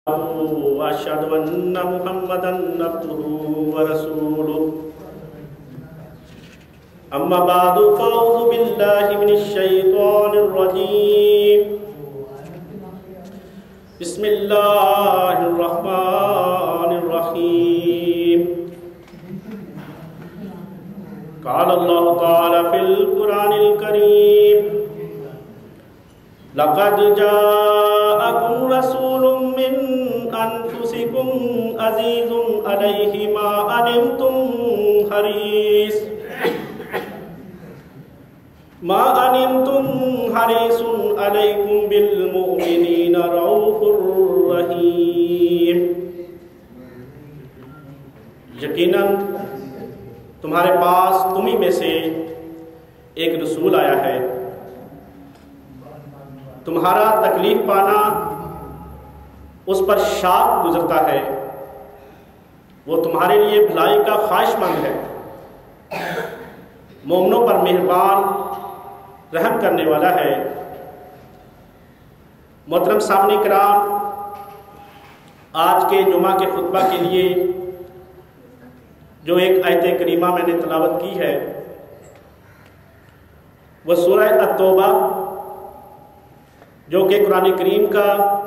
وأشهد أن محمدا عبده ورسوله أما بعد فأعوذ بالله من الشيطان الرجيم بسم الله الرحمن الرحيم قال الله تعالى في القرآن الكريم لقد جاءكم رسول من أنفسكم عزيز عليه ما عنتم حريص عليكم بالمؤمنين رؤوف رحيم یقیناً تمہارے پاس تمہیں میں سے ایک رسول آیا ہے، تمہارا تکلیف پانا اس پر شاق گزرتا ہے، وہ تمہارے لیے بھلائی کا خواہش مند ہے، مومنوں پر مہربان رحم کرنے والا ہے۔ محترم سامعین کرام، آج کے جمعہ کے خطبہ کے لیے جو ایک آیت کریمہ میں نے تلاوت کی ہے وہ سورہ التوبہ جو کہ قرآن کریم کا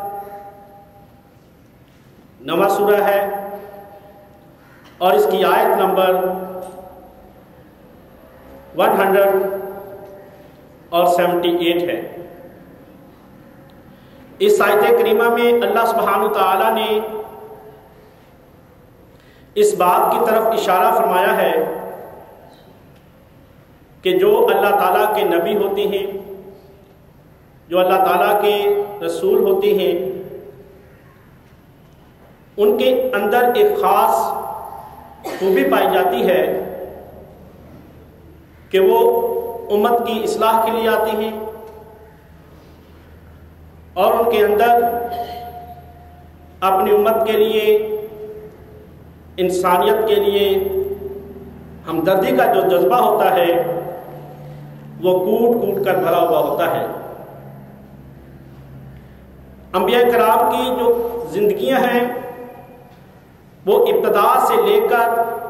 9واں سورہ ہے اور اس کی آیت نمبر 178 ہے۔ اس آیت کریمہ میں اللہ سبحانہ وتعالی نے اس بات کی طرف اشارہ فرمایا ہے کہ جو اللہ تعالیٰ کے نبی ہوتے ہیں، جو اللہ تعالیٰ کے رسول ہوتے ہیں، ان کے اندر ایک خاص خوبی پائی جاتی ہے کہ وہ امت کی اصلاح کے لیے آتے ہیں اور ان کے اندر اپنی امت کے لیے، انسانیت کے لیے ہمدردی کا جو جذبہ ہوتا ہے وہ کوٹ کوٹ کر بھرا ہوا ہوتا ہے۔ انبیاء کرام کی جو زندگیاں ہیں وہ ابتدا سے لے کر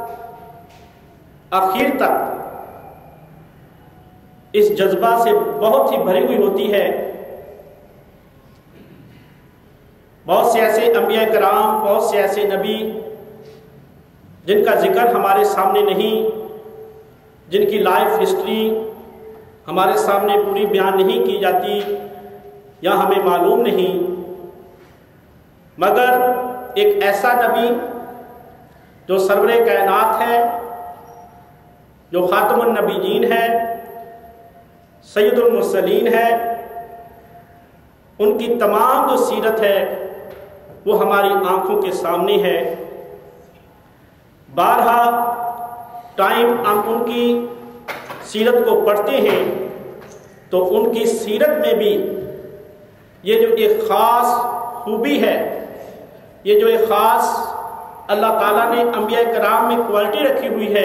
آخر تک اس جذبہ سے بہت ہی بھری ہوئی ہوتی ہے۔ بہت سے ایسے انبیاء کرام، بہت سے ایسے نبی جن کا ذکر ہمارے سامنے نہیں، جن کی لائف ہسٹری ہمارے سامنے پوری بیان نہیں کی جاتی یا ہمیں معلوم نہیں، مگر ایک ایسا نبی جو سرور کائنات ہے، جو خاتم النبیین ہے، سید المرسلین ہے، ان کی تمام جو سیرت ہے وہ ہماری آنکھوں کے سامنے ہے۔ بارہا ٹائم ہم ان کی سیرت کو پڑھتے ہیں تو ان کی سیرت میں بھی یہ جو ایک خاص خوبی ہے، یہ جو ایک خاص اللہ تعالیٰ نے انبیاء کرام میں کوالٹی رکھی ہوئی ہے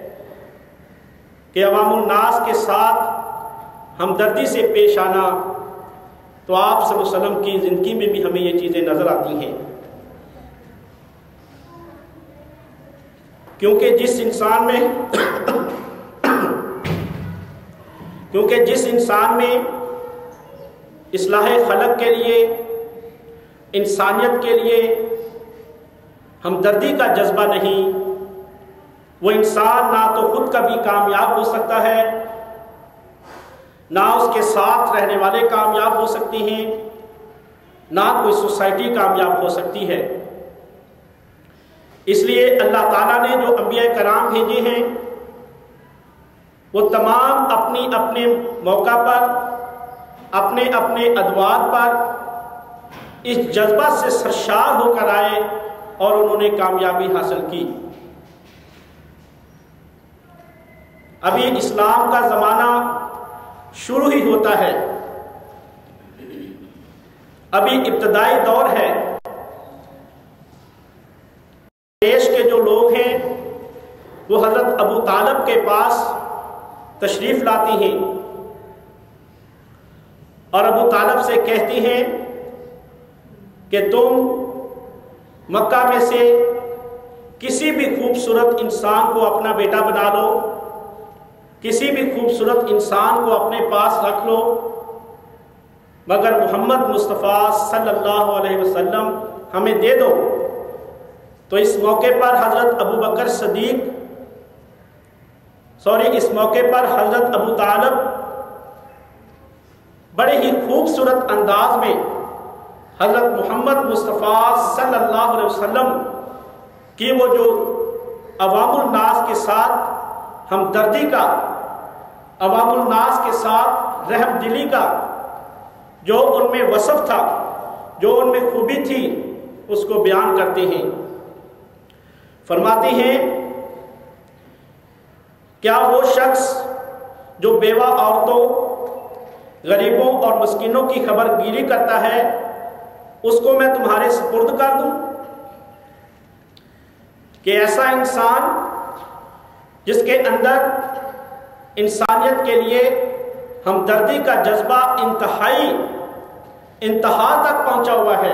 کہ عوام الناس کے ساتھ ہمدردی سے پیش آنا، تو آپ صلی اللہ علیہ وسلم کی زندگی میں بھی ہمیں یہ چیزیں نظر آتی ہیں۔ کیونکہ جس انسان میں اصلاح خلق کے لیے، انسانیت کے لیے ہمدردی کا جذبہ نہیں، وہ انسان نہ تو خود کبھی کامیاب ہو سکتا ہے، نہ اس کے ساتھ رہنے والے کامیاب ہو سکتے ہیں، نہ کوئی سوسائٹی کامیاب ہو سکتی ہے۔ اس لیے اللہ تعالیٰ نے جو انبیاء کرام بھیجے ہیں وہ تمام اپنی اپنے موقع پر، اپنے اپنے ادوار پر اس جذبہ سے سرشار ہو کر آئے اور انہوں نے کامیابی حاصل کی۔ ابھی اسلام کا زمانہ شروع ہی ہوتا ہے، ابھی ابتدائی دور ہے۔ دیش کے جو لوگ ہیں وہ حضرت ابو طالب کے پاس تشریف لاتی ہیں اور ابو طالب سے کہتی ہیں کہ تم مکہ میں سے کسی بھی خوبصورت انسان کو اپنا بیٹا بنا لو، کسی بھی خوبصورت انسان کو اپنے پاس رکھ لو، مگر محمد مصطفیٰ صلی اللہ علیہ وسلم ہمیں دے دو۔ تو اس موقع پر حضرت ابو بکر صدیق اس موقع پر حضرت ابو طالب بڑے ہی خوبصورت انداز میں حضرت محمد مصطفیٰ صلی اللہ علیہ وسلم کی وہ جو عوام الناس کے ساتھ ہمدردی کا، عوام الناس کے ساتھ رحم دلی کا جو ان میں وصف تھا، جو ان میں خوبی تھی، اس کو بیان کرتے ہیں۔ فرماتے ہیں کیا وہ شخص جو بیوہ عورتوں، غریبوں اور مسکینوں کی خبر گیری کرتا ہے، اس کو میں تمہارے سپرد کر دوں؟ کہ ایسا انسان جس کے اندر انسانیت کے لیے ہمدردی کا جذبہ انتہا تک پہنچا ہوا ہے،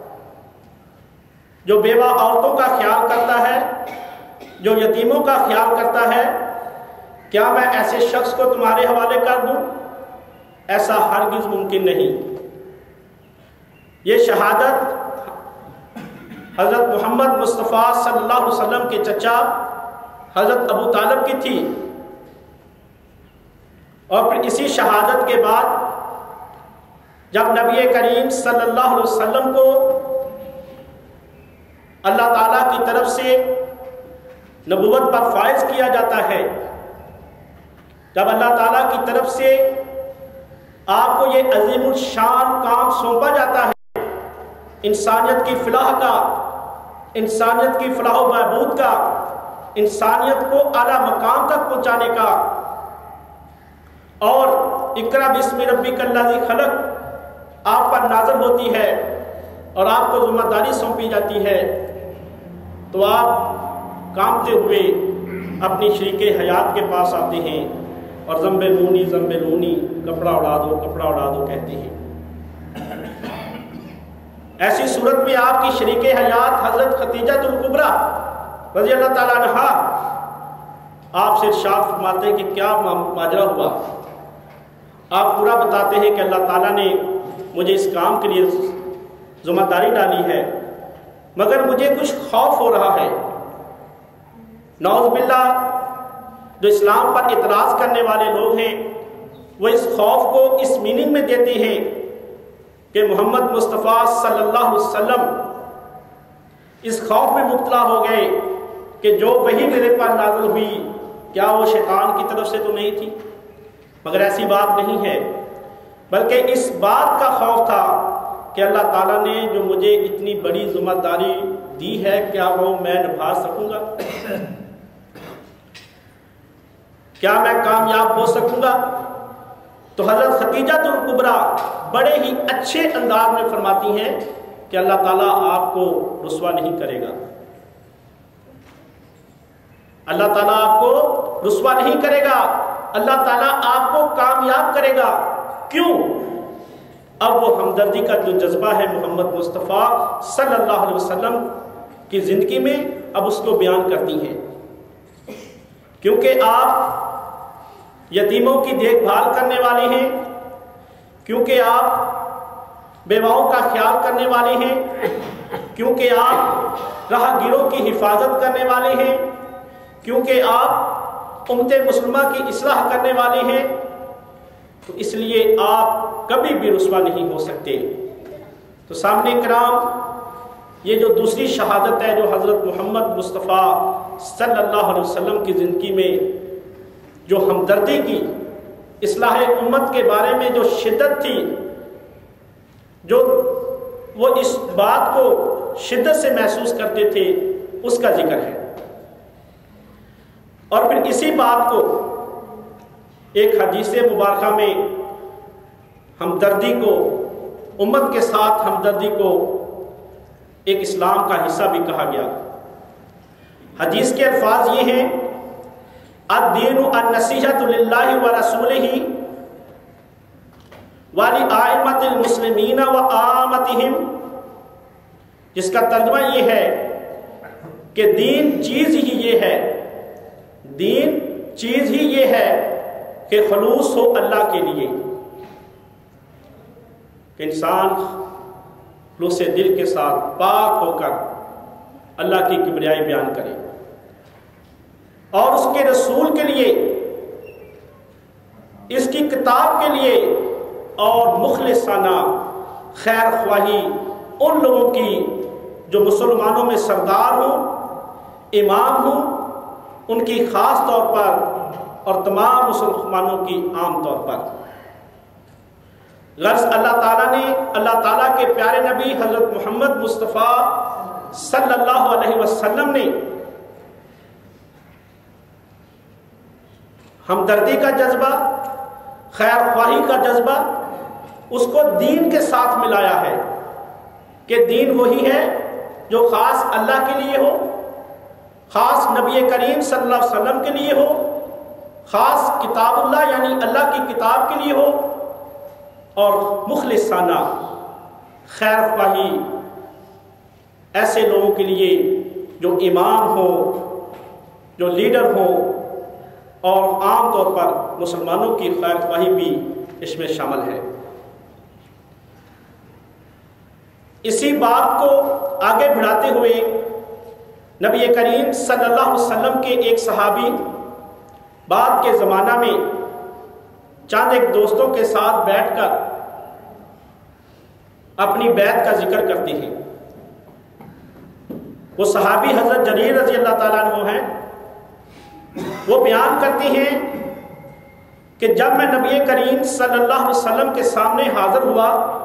جو بیوہ عورتوں کا خیال کرتا ہے، جو یتیموں کا خیال کرتا ہے، کیا میں ایسے شخص کو تمہارے حوالے کر دوں؟ ایسا ہرگز ممکن نہیں۔ یہ شہادت حضرت محمد مصطفیٰ صلی اللہ علیہ وسلم کے چچا حضرت ابو طالب کی تھی، اور پھر اسی شہادت کے بعد جب نبی کریم صلی اللہ علیہ وسلم کو اللہ تعالیٰ کی طرف سے نبوت پر فائز کیا جاتا ہے، جب اللہ تعالیٰ کی طرف سے آپ کو یہ عظیم الشان کام سونپا جاتا ہے، انسانیت کی فلاح کا، انسانیت کی فلاح و بہبود کا، انسانیت کو اعلیٰ مقام تک پہنچانے کا، اور اقرأ باسم ربک الذی خلق آپ پر نازل ہوتی ہے اور آپ کو ذمہ داری سونپی جاتی ہے، تو آپ کانپتے ہوئے اپنی شریک حیات کے پاس آتے ہیں اور زمبلونی زمبلونی، کپڑا اڑا دو کپڑا اڑا دو کہتے ہیں۔ ایسی صورت میں آپ کی شریک حیات حضرت خدیجہ الکبریٰ رضی اللہ تعالیٰ عنہا آپ سے ارشاد فرماتے ہیں کہ کیا ماجرا ہوا؟ آپ پورا بتاتے ہیں کہ اللہ تعالیٰ نے مجھے اس کام کے لیے ذمہ داری ڈالی ہے، مگر مجھے کچھ خوف ہو رہا ہے۔ نعوذ باللہ جو اسلام پر اعتراض کرنے والے لوگ ہیں وہ اس خوف کو اس میننگ میں دیتے ہیں کہ محمد مصطفیٰ صلی اللہ علیہ وسلم اس خوف میں مبتلا ہو گئے کہ جو وحی میرے پر نازل ہوئی کیا وہ شیطان کی طرف سے تو نہیں تھی؟ مگر ایسی بات نہیں ہے، بلکہ اس بات کا خوف تھا کہ اللہ تعالیٰ نے جو مجھے اتنی بڑی ذمہ داری دی ہے کیا وہ میں نبھا سکوں گا؟ کیا میں کامیاب ہو سکوں گا؟ تو حضرت خدیجہ الکبریٰ بڑے ہی اچھے انداز میں فرماتی ہیں کہ اللہ تعالیٰ آپ کو رسوا نہیں کرے گا، اللہ تعالیٰ آپ کو رسوا نہیں کرے گا، اللہ تعالیٰ آپ کو کامیاب کرے گا۔ کیوں؟ اب وہ ہمدردی کا جو جذبہ ہے محمد مصطفیٰ صلی اللہ علیہ وسلم کی زندگی میں اب اس کو بیان کرتی ہیں، کیونکہ آپ یتیموں کی دیکھ بھال کرنے والے ہیں، کیونکہ آپ بیواؤں کا خیال کرنے والے ہیں، کیونکہ آپ راہ گیروں کی حفاظت کرنے والے ہیں، کیونکہ آپ امت مسلمہ کی اصلاح کرنے والے ہیں، تو اس لیے آپ کبھی بھی رسوا نہیں ہو سکتے۔ تو سامنے کرام یہ جو دوسری شہادت ہے جو حضرت محمد مصطفیٰ صلی اللہ علیہ وسلم کی زندگی میں جو ہمدردی کی، اصلاح امت کے بارے میں جو شدت تھی، جو وہ اس بات کو شدت سے محسوس کرتے تھے، اس کا ذکر ہے۔ اور پھر اسی بات کو ایک حدیث مبارکہ میں ہمدردی کو، امت کے ساتھ ہمدردی کو ایک اسلام کا حصہ بھی کہا گیا۔ حدیث کے الفاظ یہ ہیں: الدین النصیحۃ للہ ورسولہ ولأئمۃ المسلمین وعامتہم جس کا ترجمہ یہ ہے کہ دین چیز ہی یہ ہے، دین چیز ہی یہ ہے کہ خلوص ہو اللہ کے لیے، کہ انسان خلوص دل کے ساتھ پاک ہو کر اللہ کی کبریائی بیان کرے اور اس کے رسول کے لیے، اس کی کتاب کے لیے، اور مخلصانہ خیر خواہی ان لوگوں کی جو مسلمانوں میں سردار ہوں، امام ہوں، ان کی خاص طور پر اور تمام مسلمانوں کی عام طور پر۔ غرض اللہ تعالیٰ کے پیارے نبی حضرت محمد مصطفیٰ صلی اللہ علیہ وسلم نے ہمدردی کا جذبہ، خیر خواہی کا جذبہ اس کو دین کے ساتھ ملایا ہے کہ دین وہی ہے جو خاص اللہ کے لیے ہو، خاص نبی کریم صلی اللہ علیہ وسلم کے لیے ہو، خاص کتاب اللہ یعنی اللہ کی کتاب کے لیے ہو، اور مخلصانہ خیر خواہی ایسے لوگوں کے لیے جو امام ہو، جو لیڈر ہو، اور عام طور پر مسلمانوں کی خیر خواہی بھی اس میں شامل ہے۔ اسی بات کو آگے بڑھاتے ہوئے نبی کریم صلی اللہ علیہ وسلم کے ایک صحابی بعد کے زمانہ میں چند ایک دوستوں کے ساتھ بیٹھ کر اپنی بیعت کا ذکر کرتے ہیں۔ وہ صحابی حضرت جریر رضی اللہ تعالیٰ عنہ ہیں۔ وہ بیان کرتے ہیں کہ جب میں نبی کریم صلی اللہ علیہ وسلم کے سامنے حاضر ہوا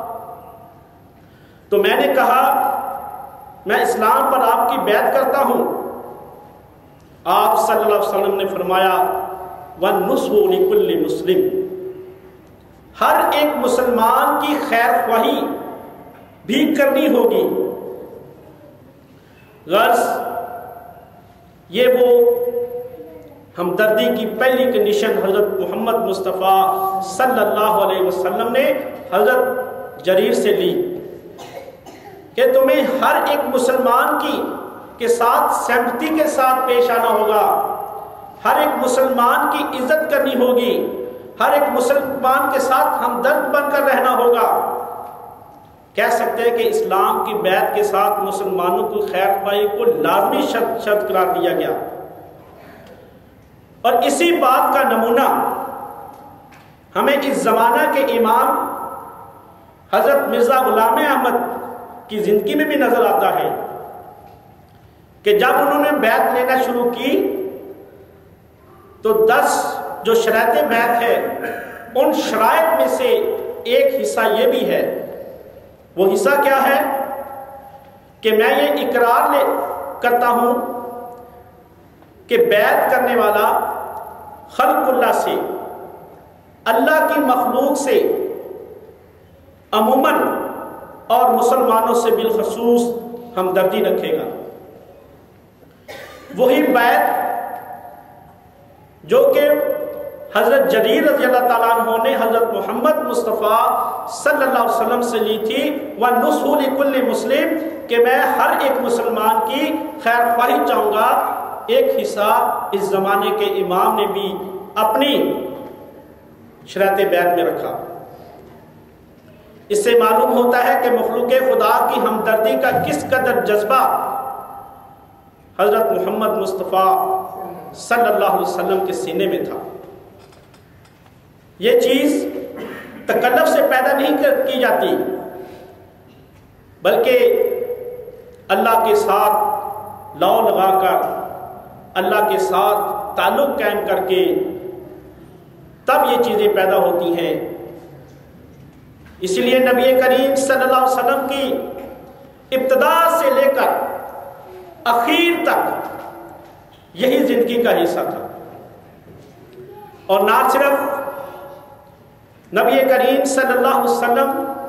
تو میں نے کہا میں اسلام پر آپ کی بیعت کرتا ہوں۔ آپ صلی اللہ علیہ وسلم نے فرمایا وَالنُّصْحُ لِكُلِّ مُسْلِمٍ، ہر ایک مسلمان کی خیر خواہی بھی کرنی ہوگی۔ غرض یہ وہ ہمدردی کی پہلی کنڈیشن حضرت محمد مصطفیٰ صلی اللہ علیہ وسلم نے حضرت جریر سے لی کہ تمہیں ہر ایک مسلمان کے ساتھ سمپتی کے ساتھ پیش آنا ہوگا، ہر ایک مسلمان کی عزت کرنی ہوگی، ہر ایک مسلمان کے ساتھ ہمدرد بن کر رہنا ہوگا۔ کہہ سکتے ہیں کہ اسلام کی بیعت کے ساتھ مسلمانوں کو خیر خواہی کو لازمی شرط قرار دیا گیا، اور اسی بات کا نمونہ ہمیں اس زمانہ کے امام حضرت مرزا غلام احمد کی زندگی میں بھی نظر آتا ہے کہ جب انہوں نے بیعت لینا شروع کی تو 10 جو شرائط بیعت ہے ان شرائط میں سے ایک حصہ یہ بھی ہے۔ وہ حصہ کیا ہے کہ میں یہ اقرار کرتا ہوں کہ بیعت کرنے والا خلق اللہ سے، اللہ کی مخلوق سے عموماً اور مسلمانوں سے بالخصوص ہمدردی رکھے گا۔ وہی بیعت جو کہ حضرت جریر رضی اللہ تعالیٰ عنہ نے حضرت محمد مصطفیٰ صلی اللہ علیہ وسلم سے لی تھی وَالنُّصْحُ لِكُلِّ مُسْلِمٍ، کہ میں ہر ایک مسلمان کی خیر خواہی چاہوں گا، ایک حصہ اس زمانے کے امام نے بھی اپنی شرائط بیعت میں رکھا۔ اس سے معلوم ہوتا ہے کہ مخلوق خدا کی ہمدردی کا کس قدر جذبہ حضرت محمد مصطفیٰ صلی اللہ علیہ وسلم کے سینے میں تھا۔ یہ چیز تکلف سے پیدا نہیں کی جاتی، بلکہ اللہ کے ساتھ لو لگا کر، اللہ کے ساتھ تعلق قائم کر کے تب یہ چیزیں پیدا ہوتی ہیں۔ اس لیے نبی کریم صلی اللہ علیہ وسلم کی ابتدا سے لے کر اخیر تک یہی زندگی کا حصہ تھا، اور نہ صرف نبی کریم صلی اللہ علیہ وسلم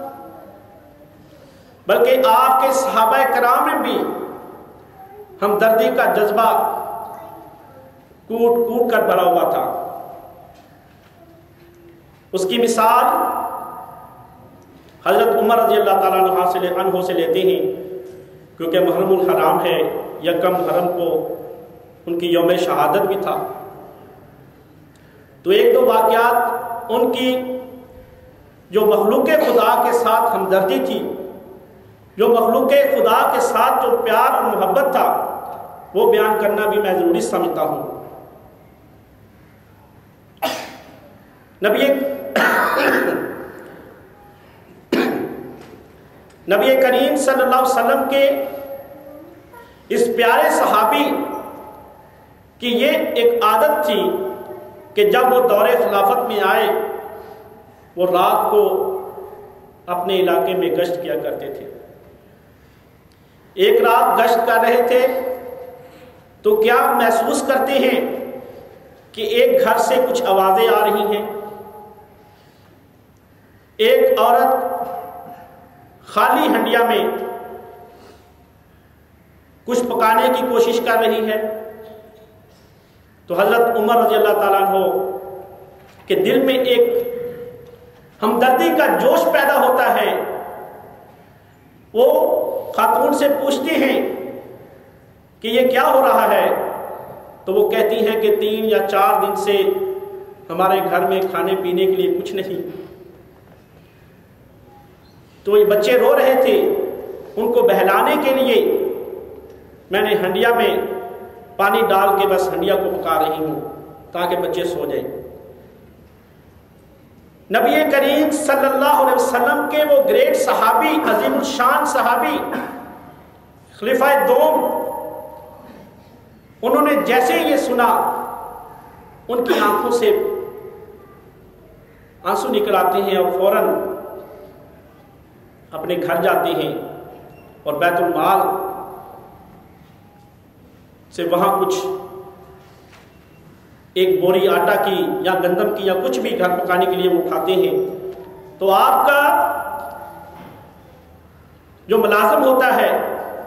بلکہ آپ کے صحابہ کرام میں بھی ہمدردی کا جذبہ کوٹ کوٹ کر بھرا ہوا تھا۔ اس کی مثال حضرت عمر رضی اللہ تعالیٰ عنہ سے لیتے ہیں کیونکہ محرم الحرام ہے، یکم محرم کو ان کی یوم شہادت بھی تھا۔ تو ایک دو واقعات ان کی جو مخلوق خدا کے ساتھ ہمدردی تھی، جو مخلوق خدا کے ساتھ جو پیار اور محبت تھا، وہ بیان کرنا بھی میں ضروری سمجھتا ہوں۔ نبی کریم صلی اللہ علیہ وسلم کے اس پیارے صحابی کی یہ ایک عادت تھی کہ جب وہ دور خلافت میں آئے، وہ رات کو اپنے علاقے میں گشت کیا کرتے تھے۔ ایک رات گشت کر رہے تھے تو کیا محسوس کرتے ہیں کہ ایک گھر سے کچھ آوازیں آ رہی ہیں، ایک عورت خالی ہنڈیا میں کچھ پکانے کی کوشش کر رہی ہے۔ تو حضرت عمر رضی اللہ تعالیٰ عنہ کے دل میں ایک ہمدردی کا جوش پیدا ہوتا ہے۔ وہ خاتون سے پوچھتے ہیں کہ یہ کیا ہو رہا ہے؟ تو وہ کہتی ہیں کہ 3 یا 4 دن سے ہمارے گھر میں کھانے پینے کے لیے کچھ نہیں۔ تو یہ بچے رو رہے تھے، ان کو بہلانے کے لیے میں نے ہنڈیا میں پانی ڈال کے بس ہنڈیا کو پکا رہی ہوں تاکہ بچے سو جائیں۔ نبی کریم صلی اللہ علیہ وسلم کے وہ گریٹ صحابی، عظیم الشان صحابی، خلیفہ دوم، انہوں نے جیسے یہ سنا، ان کی آنکھوں سے آنسو نکل آتے ہیں اور فوراً اپنے گھر جاتے ہیں اور بیت المال سے وہاں کچھ ایک بوری آٹا کی یا گندم کی یا کچھ بھی گھر پکانے کے لیے وہ اٹھاتے ہیں۔ تو آپ کا جو ملازم ہوتا ہے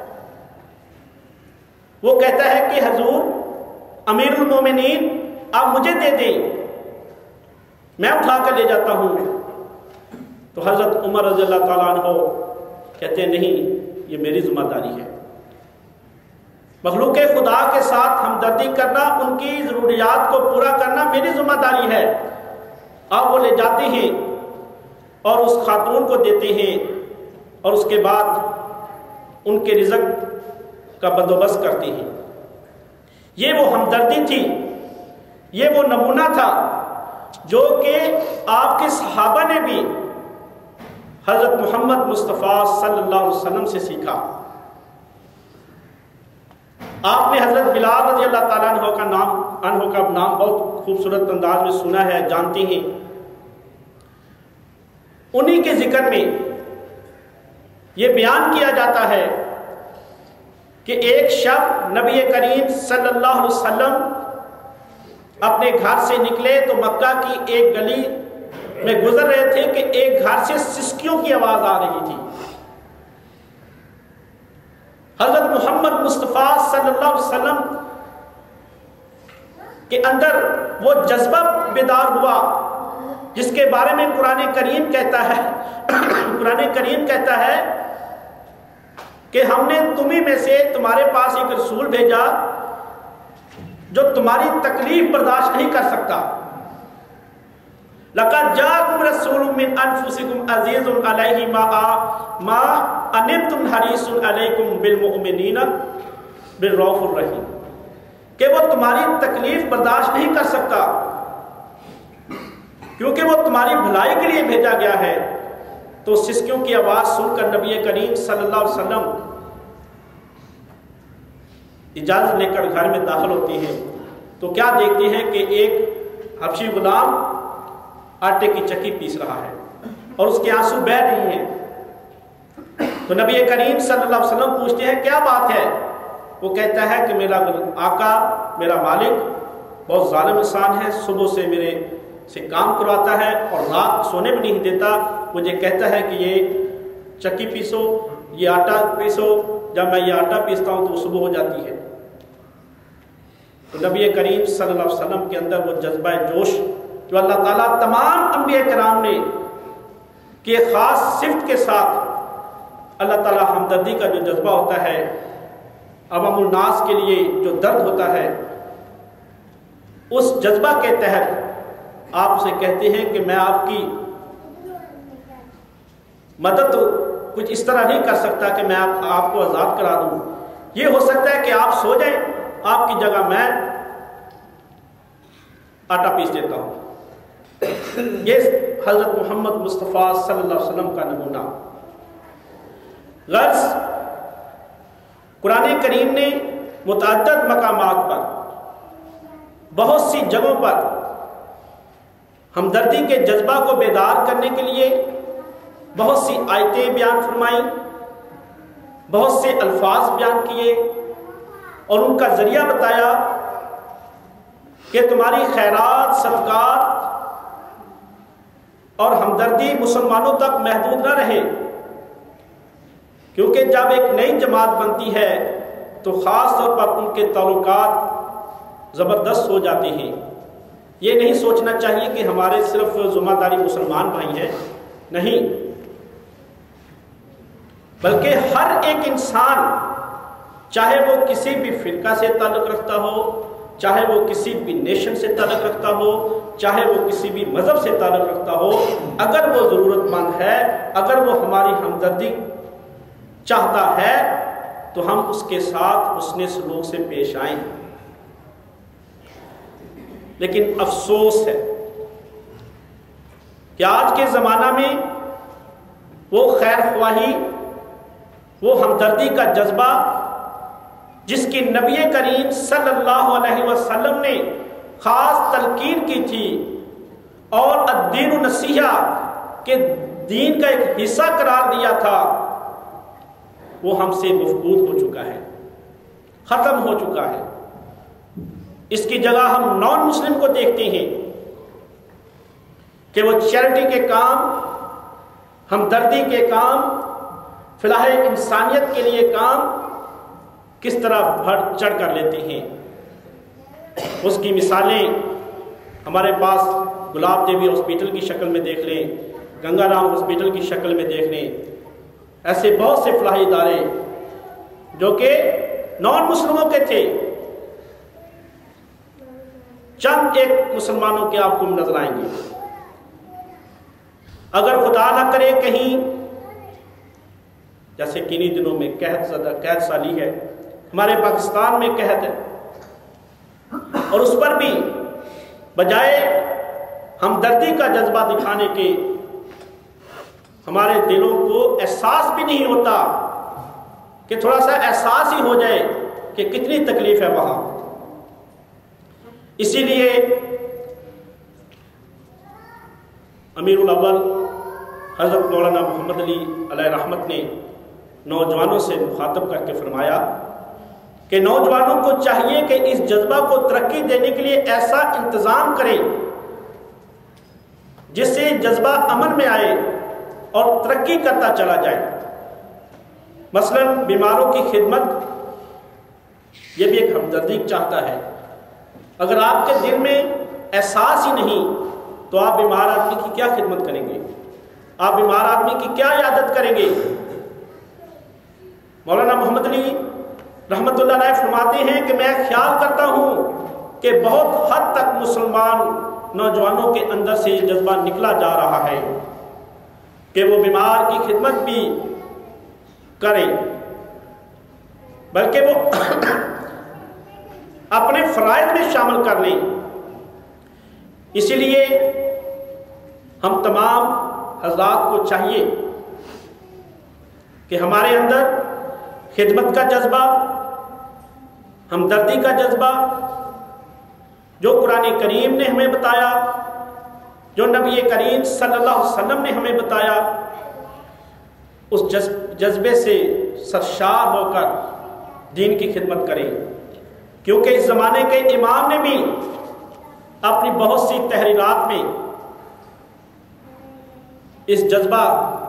وہ کہتا ہے کہ حضور امیر المومنین آپ مجھے دے دیں، میں اٹھا کر لے جاتا ہوں۔ تو حضرت عمر رضی اللہ تعالیٰ عنہ کہتے ہیں نہیں، یہ میری ذمہ داری ہے۔ مخلوق خدا کے ساتھ ہمدردی کرنا، ان کی ضروریات کو پورا کرنا میری ذمہ داری ہے۔ اب وہ لے جاتے ہیں اور اس خاتون کو دیتے ہیں اور اس کے بعد ان کے رزق کا بندوبست کرتے ہیں۔ یہ وہ ہمدردی تھی، یہ وہ نمونہ تھا جو کہ آپ کے صحابہ نے بھی حضرت محمد مصطفیٰ صلی اللہ علیہ وسلم سے سیکھا۔ آپ نے حضرت بلال رضی اللہ تعالیٰ عنہ کا نام بہت خوبصورت انداز میں سنا ہے، جانتے ہیں۔ انہی کے ذکر میں یہ بیان کیا جاتا ہے کہ ایک شب نبی کریم صلی اللہ علیہ وسلم اپنے گھر سے نکلے تو مکہ کی ایک گلی میں گزر رہے تھے کہ ایک گھر سے سسکیوں کی آواز آ رہی تھی۔ حضرت محمد مصطفیٰ صلی اللہ علیہ وسلم کے اندر وہ جذبہ بیدار ہوا جس کے بارے میں قرآن کریم کہتا ہے کہ ہم نے تمہیں میں سے تمہارے پاس ایک رسول بھیجا جو تمہاری تکلیف برداشت نہیں کر سکتا۔ لَقَدْ جَاءَكُمْ رَسُولٌ مِّنْ أَنفُسِكُمْ عَزِيزٌ عَلَيْهِ مَا أَنِبْتُمْ حَرِيصٌ عَلَيْكُمْ بِالْمُؤْمِنِينَ بِالرَّءُوفِ الرَّحِيمِ، کہ وہ تمہاری تکلیف برداشت نہیں کر سکتا کیونکہ وہ تمہاری بھلائی کے لیے بھیجا گیا ہے۔ تو سسکیوں کی آواز سن کر نبی کریم صلی اللہ علیہ وسلم اجازت لے کر گھر میں داخل ہوتے ہیں تو کیا دیکھتے ہیں کہ ایک حبشی غلام آٹے کی چکی پیس رہا ہے اور اس کے آنسو بہہ رہی ہیں۔ تو نبی کریم صلی اللہ علیہ وسلم پوچھتے ہیں کیا بات ہے؟ وہ کہتا ہے کہ میرا آقا، میرا مالک بہت ظالم انسان ہے، صبح سے میرے سے کام کرواتا ہے اور رات سونے بھی نہیں دیتا۔ مجھے کہتا ہے کہ یہ چکی پیسو، یہ آٹا پیسو، جب میں یہ آٹا پیستا ہوں تو وہ صبح ہو جاتی ہے۔ تو نبی کریم صلی اللہ علیہ وسلم کے اندر وہ جذبہ جوش جو اللہ تعالیٰ تمام انبیاء کرام نے کہ خاص صفت کے ساتھ اللہ تعالیٰ ہمدردی کا جو جذبہ ہوتا ہے، عوام الناس کے لیے جو درد ہوتا ہے، اس جذبہ کے تحت آپ سے کہتے ہیں کہ میں آپ کی مدد کچھ اس طرح نہیں کر سکتا کہ میں آپ کو آزاد کرا دوں. یہ ہو سکتا ہے کہ آپ سو جائیں، آپ کی جگہ میں آٹا پیس دیتا ہوں. یہ حضرت محمد مصطفیٰ صلی اللہ علیہ وسلم کا نمونہ. غرض قرآن کریم نے متعدد مقامات پر، بہت سی جگہوں پر ہمدردی کے جذبہ کو بیدار کرنے کے لیے بہت سی آیتیں بیان فرمائیں، بہت سے الفاظ بیان کیے اور ان کا ذریعہ بتایا کہ تمہاری خیرات، صدقات اور ہمدردی مسلمانوں تک محدود نہ رہے، کیونکہ جب ایک نئی جماعت بنتی ہے تو خاص طور پر ان کے تعلقات زبردست ہو جاتے ہیں. یہ نہیں سوچنا چاہیے کہ ہمارے صرف ذمہ داری مسلمان بھائی ہیں، نہیں، بلکہ ہر ایک انسان، چاہے وہ کسی بھی فرقہ سے تعلق رکھتا ہو، چاہے وہ کسی بھی نیشن سے تعلق رکھتا ہو، چاہے وہ کسی بھی مذہب سے تعلق رکھتا ہو، اگر وہ ضرورت مند ہے، اگر وہ ہماری ہمدردی چاہتا ہے تو ہم اس کے ساتھ حسن سلوک سے پیش آئیں. لیکن افسوس ہے کہ آج کے زمانہ میں وہ خیر خواہی، وہ ہمدردی کا جذبہ جس کی نبی کریم صلی اللہ علیہ وسلم نے خاص تلقین کی تھی اور الدین النصیحہ کے دین کا ایک حصہ قرار دیا تھا، وہ ہم سے مفقود ہو چکا ہے، ختم ہو چکا ہے. اس کی جگہ ہم نان مسلم کو دیکھتے ہیں کہ وہ چیریٹی کے کام، ہمدردی کے کام، فلاح انسانیت کے لیے کام کس طرح بڑھ چڑھ کر لیتے ہیں. اس کی مثالیں ہمارے پاس گلاب دیوی ہاسپٹل کی شکل میں دیکھ لیں، گنگا رام ہاسپٹل کی شکل میں دیکھ لیں. ایسے بہت سے فلاحی ادارے جو کہ نان مسلموں کے تھے، چند ایک مسلمانوں کے آپ کو نظر آئیں گے. اگر خدا نہ کرے کہیں جیسے کنی دنوں میں قحط سالی ہے، ہمارے پاکستان میں قحط ہے، اور اس پر بھی بجائے ہمدردی کا جذبہ دکھانے کے ہمارے دلوں کو احساس بھی نہیں ہوتا کہ تھوڑا سا احساس ہی ہو جائے کہ کتنی تکلیف ہے وہاں. اسی لیے امیر الاول حضرت مولانا محمد علی علیہ رحمت نے نوجوانوں سے مخاطب کر کے فرمایا کہ نوجوانوں کو چاہیے کہ اس جذبہ کو ترقی دینے کے لیے ایسا انتظام کریں جس سے جذبہ امن میں آئے اور ترقی کرتا چلا جائے. مثلا بیماروں کی خدمت، یہ بھی ایک ہمدردی چاہتا ہے. اگر آپ کے دل میں احساس ہی نہیں تو آپ بیمار آدمی کی کیا خدمت کریں گے؟ آپ بیمار آدمی کی کیا عیادت کریں گے؟ مولانا محمد علی رحمت اللہ علیہ فرماتے ہیں کہ میں خیال کرتا ہوں کہ بہت حد تک مسلمان نوجوانوں کے اندر سے یہ جذبہ نکلا جا رہا ہے کہ وہ بیمار کی خدمت بھی کریں، بلکہ وہ اپنے فرائض میں شامل کر لیں. اسی لیے ہم تمام حضرات کو چاہیے کہ ہمارے اندر خدمت کا جذبہ، ہمدردی کا جذبہ جو قرآن کریم نے ہمیں بتایا، جو نبی کریم صلی اللہ علیہ وسلم نے ہمیں بتایا، اس جذبے سے سرشار ہو کر دین کی خدمت کریں. کیونکہ اس زمانے کے امام نے بھی اپنی بہت سی تحریرات میں اس جذبہ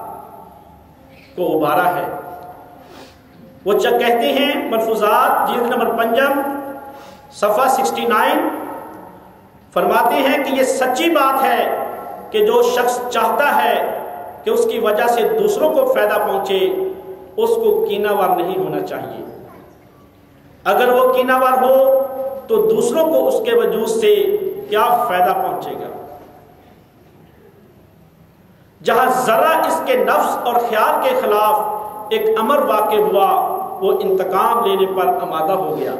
کو ابھارا ہے. وہ کہتے ہیں ملفوظات جلد نمبر 5 صفحہ 69، فرماتے ہیں کہ یہ سچی بات ہے کہ جو شخص چاہتا ہے کہ اس کی وجہ سے دوسروں کو فائدہ پہنچے اس کو کیناوار نہیں ہونا چاہیے. اگر وہ کیناوار ہو تو دوسروں کو اس کے وجود سے کیا فائدہ پہنچے گا؟ جہاں ذرا اس کے نفس اور خیال کے خلاف ایک امر واقع ہوا وہ انتقام لینے پر آمادہ ہو گیا.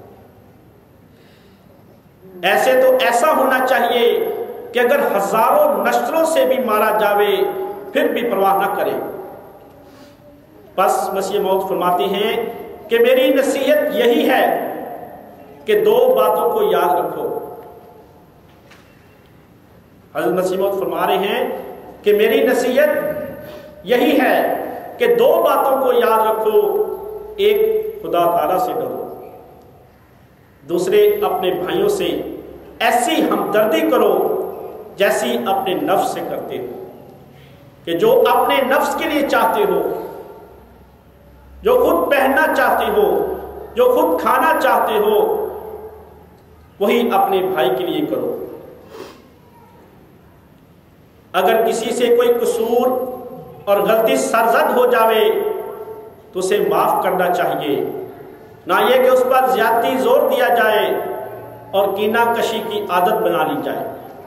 ایسے تو ایسا ہونا چاہیے کہ اگر ہزاروں نشتروں سے بھی مارا جاوے پھر بھی پرواہ نہ کرے. بس مسیح موعود فرماتے ہیں کہ میری نصیحت یہی ہے کہ دو باتوں کو یاد رکھو. حضرت مسیح موعود فرما رہے ہیں کہ میری نصیحت یہی ہے کہ دو باتوں کو یاد رکھو. ایک خدا تعالیٰ سے ڈرو، دوسرے اپنے بھائیوں سے ایسی ہمدردی کرو جیسی اپنے نفس سے کرتے ہو. کہ جو اپنے نفس کے لیے چاہتے ہو، جو خود پہننا چاہتے ہو، جو خود کھانا چاہتے ہو، وہی اپنے بھائی کے لیے کرو. اگر کسی سے کوئی قصور اور غلطی سرزد ہو جاوے تو اسے معاف کرنا چاہیے، نہ یہ کہ اس پر زیادتی زور دیا جائے اور کینہ کشی کی عادت بنا لی جائے.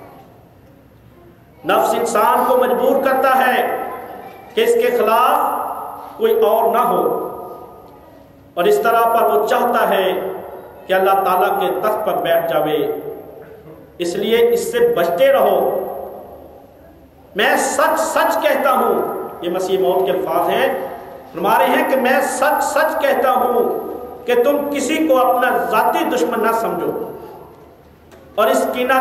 نفس انسان کو مجبور کرتا ہے کہ اس کے خلاف کوئی اور نہ ہو، اور اس طرح پر وہ چاہتا ہے کہ اللہ تعالیٰ کے تخت پر بیٹھ جاوے. اس لیے اس سے بچتے رہو. میں سچ سچ کہتا ہوں، یہ مسیح موعود کے الفاظ ہیں، فرما رہے ہیں کہ میں سچ سچ کہتا ہوں کہ تم کسی کو اپنا ذاتی دشمن نہ سمجھو اور اس کینہ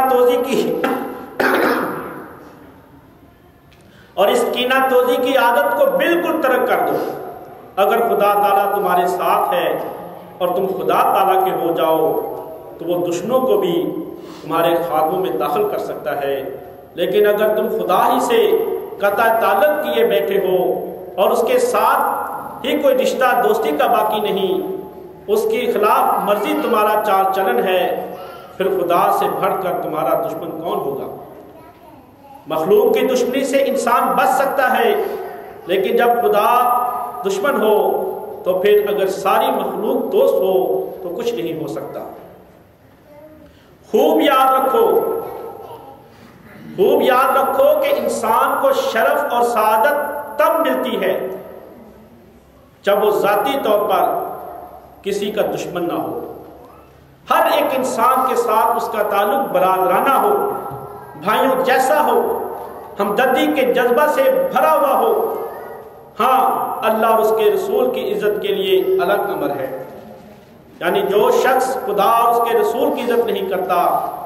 توزی کی عادت کو بالکل ترک کر دو. اگر خدا تعالیٰ تمہارے ساتھ ہے اور تم خدا تعالیٰ کے ہو جاؤ تو وہ دشمنوں کو بھی تمہارے خاکوں میں داخل کر سکتا ہے. لیکن اگر تم خدا ہی سے قطع تعلق کیے بیٹھے ہو اور اس کے ساتھ ہی کوئی رشتہ دوستی کا باقی نہیں، اس کی خلاف مرضی تمہارا چال چلن ہے، پھر خدا سے بڑھ کر تمہارا دشمن کون ہوگا؟ مخلوق کی دشمنی سے انسان بچ سکتا ہے، لیکن جب خدا دشمن ہو تو پھر اگر ساری مخلوق دوست ہو تو کچھ نہیں ہو سکتا. خوب یاد رکھو کہ انسان کو شرف اور سعادت تب ملتی ہے جب وہ ذاتی طور پر کسی کا دشمن نہ ہو. ہر ایک انسان کے ساتھ اس کا تعلق برادرانہ ہو، بھائیوں جیسا ہو، ہمدردی کے جذبہ سے بھرا ہوا ہو. ہاں، اللہ اور اس کے رسول کی عزت کے لیے الگ امر ہے. یعنی جو شخص خدا اور اس کے رسول کی عزت نہیں کرتا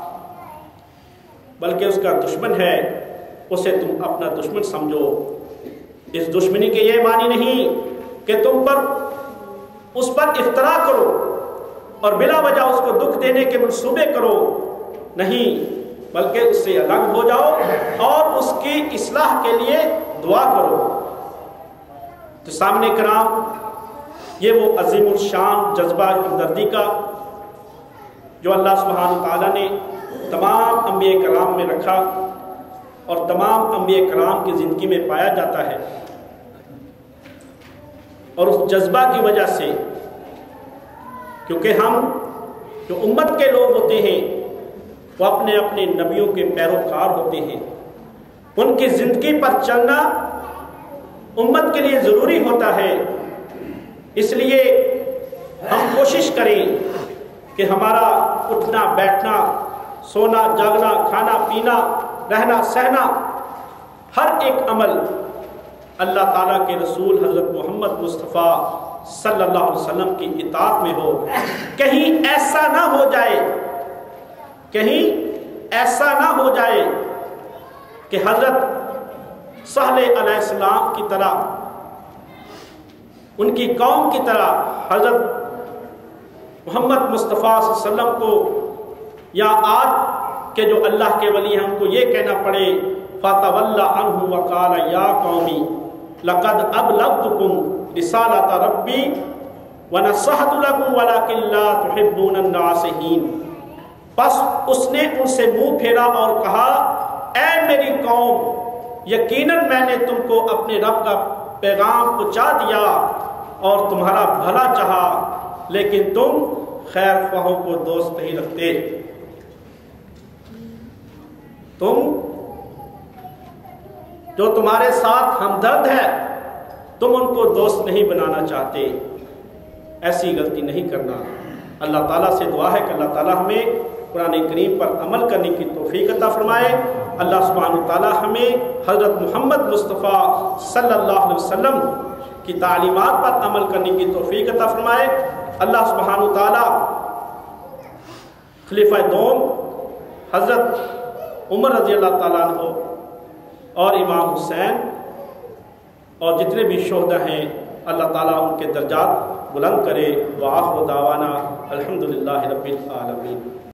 بلکہ اس کا دشمن ہے، اسے تم اپنا دشمن سمجھو. اس دشمنی کے یہ معنی نہیں کہ تم اس پر افترا کرو اور بلا وجہ اس کو دکھ دینے کے منصوبے کرو. نہیں، بلکہ اس سے الگ ہو جاؤ اور اس کی اصلاح کے لیے دعا کرو. تو سامنے کرام، یہ وہ عظیم الشان جذبہ ہمدردی کا جو اللہ سبحانہ تعالیٰ نے تمام انبیاء کرام میں رکھا اور تمام انبیاء کرام کی زندگی میں پایا جاتا ہے. اور اس جذبہ کی وجہ سے، کیونکہ ہم جو امت کے لوگ ہوتے ہیں وہ اپنے اپنے نبیوں کے پیروکار ہوتے ہیں، ان کی زندگی پر چلنا امت کے لیے ضروری ہوتا ہے. اس لیے ہم کوشش کریں کہ ہمارا اٹھنا بیٹھنا، سونا جاگنا، کھانا پینا، رہنا سہنا، ہر ایک عمل اللہ تعالیٰ کے رسول حضرت محمد مصطفیٰ صلی اللہ علیہ وسلم کی اطاعت میں ہو. کہیں ایسا نہ ہو جائے کہ حضرت صالح علیہ السلام کی طرح، ان کی قوم کی طرح حضرت محمد مصطفیٰ صلی اللہ علیہ وسلم کو یا آج کے جو اللہ کے ولی ہیں ان کو یہ کہنا پڑے فَتَوَلَّ عَنْهُ وَقَالَ يَا قَوْمِ لَقَدْ أَبْلَغْتُكُمْ رِسَالَةَ رَبِّي وَنَصَحْتُ لَكُمْ وَلَكِنْ لَا تُحِبُّونَ النَّاصِحِينَ. پس اس نے ان سے منہ پھیرا اور کہا، اے میری قوم، یقیناً میں نے تم کو اپنے رب کا پیغام پہنچا دیا اور تمہارا بھلا چاہا، لیکن تم خیر خواہوں کو دوست نہیں رکھتے، تم جو تمہارے ساتھ ہمدرد ہے تم ان کو دوست نہیں بنانا چاہتے۔ ایسی غلطی نہیں کرنا۔ اللہ تعالیٰ سے دعا ہے کہ اللہ تعالیٰ ہمیں قرآن کریم پر عمل کرنے کی توفیق عطا فرمائے۔ اللہ سبحانہ وتعالیٰ ہمیں حضرت محمد مصطفیٰ صلی اللہ علیہ وسلم کی تعلیمات پر عمل کرنے کی توفیق عطا فرمائے۔ اللہ سبحانہ وتعالیٰ خلیفہ دوم حضرت عمر رضی اللہ تعالیٰ عنہ اور امام حسین اور جتنے بھی شہداء ہیں اللہ تعالیٰ ان کے درجات بلند کرے۔ وآخر دعوانا الحمدللہ رب العالمین۔